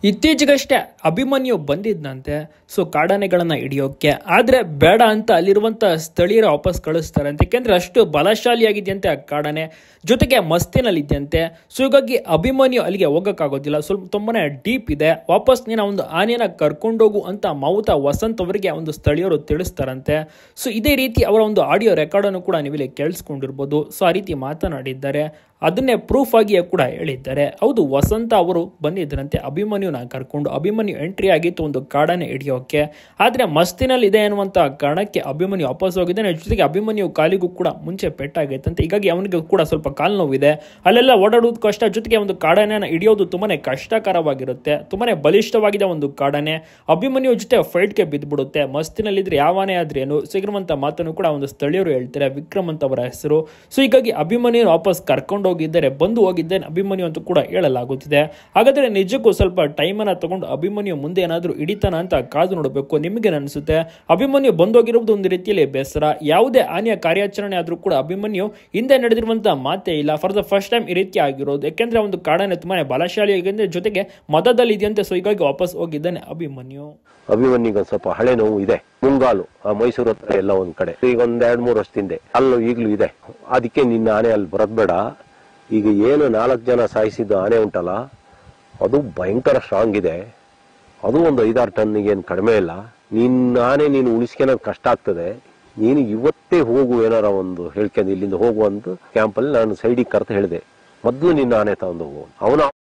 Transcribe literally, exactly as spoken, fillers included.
ಇತ್ತೀಚೆಗಷ್ಟೇ ಅಭಿಮನ್ಯು ಬಂದಿದ್ದಂತೆ ಸೊ ಕಾಡಾನೆಗಳನ್ನ ಹಿಡಿಯೋಕೆ. ಆದ್ರೆ ಬೇಡ ಅಂತ ಅಲ್ಲಿರುವಂತ ಸ್ಥಳೀಯರು ವಾಪಸ್ ಕಳಿಸ್ತಾರೆ ಅಂತ, ಯಾಕೆಂದ್ರೆ ಅಷ್ಟು ಬಲಶಾಲಿಯಾಗಿದೆಯಂತೆ ಆ ಕಾಡಾನೆ, ಜೊತೆಗೆ ಮಸ್ತಿನಲ್ಲಿದ್ದಂತೆ. ಸೊ ಹೀಗಾಗಿ ಅಭಿಮನ್ಯು ಅಲ್ಲಿಗೆ ಹೋಗಕ್ಕಾಗೋದಿಲ್ಲ, ಸ್ವಲ್ಪ ತುಂಬಾನೇ ಡೀಪ್ ಇದೆ. ವಾಪಸ್ ನೀನು ಒಂದು ಆನೆಯನ್ನ ಕರ್ಕೊಂಡೋಗು ಅಂತ ಮಾವುತ ವಸಂತ್ ಅವರಿಗೆ ಒಂದು ಸ್ಥಳೀಯರು ತಿಳಿಸ್ತಾರಂತೆ. ಸೊ ಇದೇ ರೀತಿ ಅವರ ಒಂದು ಆಡಿಯೋ ರೆಕಾರ್ಡ್ ಅನ್ನು ಕೂಡ ನೀವಿಲ್ಲಿ ಕೇಳಿಸ್ಕೊಂಡಿರ್ಬೋದು. ಸೊ ಆ ರೀತಿ ಮಾತನಾಡಿದ್ದಾರೆ, ಅದನ್ನೇ ಪ್ರೂಫ್ ಆಗಿ ಕೂಡ ಹೇಳಿದ್ದಾರೆ. ಹೌದು, ವಸಂತ ಅವರು ಬಂದಿದ್ದರಂತೆ ಅಭಿಮನ್ಯುನ ಕರ್ಕೊಂಡು. ಅಭಿಮನ್ಯು ಎಂಟ್ರಿ ಆಗಿತ್ತು ಒಂದು ಕಾಡಾನೆ ಹಿಡಿಯೋಕೆ, ಆದ್ರೆ ಮಸ್ತಿನಲ್ಲಿ ಇದೆ ಅನ್ನುವಂತ ಕಾರಣಕ್ಕೆ ಅಭಿಮನ್ಯು ವಾಪಸ್ ಹೋಗಿದ್ದಾನೆ. ಜೊತೆಗೆ ಅಭಿಮನ್ಯು ಕಾಲಿಗೂ ಕೂಡ ಮುಂಚೆ ಪೆಟ್ಟಾಗೈತಂತೆ, ಹೀಗಾಗಿ ಅವನಿಗೆ ಕೂಡ ಸ್ವಲ್ಪ ಕಾಲು ನೋವಿದೆ. ಅಲ್ಲೆಲ್ಲ ಓಡಾಡೋದು ಕಷ್ಟ, ಜೊತೆಗೆ ಒಂದು ಕಾಡಾನೆನ ಹಿಡಿಯೋದು ತುಂಬಾನೇ ಕಷ್ಟಕರವಾಗಿರುತ್ತೆ. ತುಂಬಾನೇ ಬಲಿಷ್ಠವಾಗಿದೆ ಒಂದು ಕಾಡಾನೆ. ಅಭಿಮನ್ಯು ಜೊತೆ ಫೈಟ್ಗೆ ಬಿದ್ದುಬಿಡುತ್ತೆ. ಮಸ್ತಿನಲ್ಲಿದ್ರೆ ಯಾವನೇ ಆದ್ರೆ ಏನು ಸಿಗಿರುವಂತ ಮಾತನ್ನು ಕೂಡ ಒಂದು ಸ್ಥಳೀಯರು ಹೇಳ್ತಾರೆ, ವಿಕ್ರಮ್ ಅಂತ ಅವರ ಹೆಸರು. ಸೊ ಹೀಗಾಗಿ ಅಭಿಮನ್ಯು ವಾಪಸ್ ಕರ್ಕೊಂಡು ಹೋಗಿದ್ದಾರೆ, ಬಂದು ಹೋಗಿದ್ದೇನೆ ಅಭಿಮನ್ಯು ಅಂತ ಕೂಡ ಹೇಳಲಾಗುತ್ತಿದೆ. ಹಾಗಾದ್ರೆ ನಿಜಕ್ಕೂ ಸ್ವಲ್ಪ ಟೈಮ್ ಅನ್ನ ತಗೊಂಡು ಅಭಿಮನ್ಯು ಮುಂದೆ ಏನಾದ್ರೂ ಹಿಡಿತಾನ ಅಂತ ಕಾದು ನೋಡಬೇಕು. ನಿಮಗೆ ಅನಿಸುತ್ತೆ ಅಭಿಮನ್ಯು ಬಂದೋಗಿರುವುದು ಒಂದು ರೀತಿಯಲ್ಲಿ ಬೇಸರ. ಯಾವುದೇ ಆನೆಯ ಕಾರ್ಯಾಚರಣೆ ಆದ್ರೂ ಕೂಡ ಅಭಿಮನ್ಯು ಹಿಂದೆ ನಡೆದಿರುವಂತಹ ಮಾತೇ ಇಲ್ಲ. ಫಾರ್ ದ ಫಸ್ಟ್ ಟೈಮ್ ಈ ರೀತಿ ಆಗಿರೋದು, ಯಾಕೆಂದ್ರೆ ಒಂದು ಕಾಡಾನೆ ತುಂಬಾನೇ ಬಲಶಾಲಿಯಾಗಿದೆ, ಜೊತೆಗೆ ಮದದಲ್ಲಿ ಇದೆಯಂತೆ. ಸೊ ಹೀಗಾಗಿ ವಾಪಸ್ ಹೋಗಿದ್ದಾನೆ ಅಭಿಮನ್ಯು. ಅಭಿಮನ್ಯುಗ ಸ್ವಲ್ಪ ಹಳೆ ನೋವು ಇದೆ, ಮುಂಗಾಲು ಆ ಮೈಸೂರು ಹತ್ರ ಎಲ್ಲ ಒಂದ್ ಕಡೆ. ಈಗ ಒಂದ್ ಎರಡ್ ಮೂರು ವರ್ಷದಿಂದ ಅಲ್ಲೂ ಈಗ್ಲೂ ಇದೆ. ಅದಕ್ಕೆ ನಿನ್ನ ಆನೆ ಅಲ್ಲಿ ಬರದ್ ಬೇಡ. ಈಗ ಏನು ನಾಲ್ಕು ಜನ ಸಾಯಿಸಿದ್ದು ಆನೆ ಉಂಟಲ್ಲ, ಅದು ಭಯಂಕರ ಸ್ಟ್ರಾಂಗ್ ಇದೆ. ಅದು ಒಂದು ಐದಾರು ಟನ್ನಿಗೆ ಏನು ಕಡಿಮೆ ಇಲ್ಲ. ನಿನ್ನ ಆನೆ ನೀನು ಉಳಿಸ್ಕೊಳ್ಳೋದು ಕಷ್ಟ ಆಗ್ತದೆ. ನೀನು ಇವತ್ತೇ ಹೋಗು, ಏನಾರ ಒಂದು ಹೇಳ್ಕೊಂಡು ಇಲ್ಲಿಂದ ಹೋಗುವಂತ ಕ್ಯಾಂಪಲ್ಲಿ ನಾನು ಸೈಡಿಗೆ ಕರೆದು ಹೇಳಿದೆ, ಮೊದಲು ನಿನ್ನ ಆನೆ ತಗೊಂಡು ಹೋಗು. ಅವನ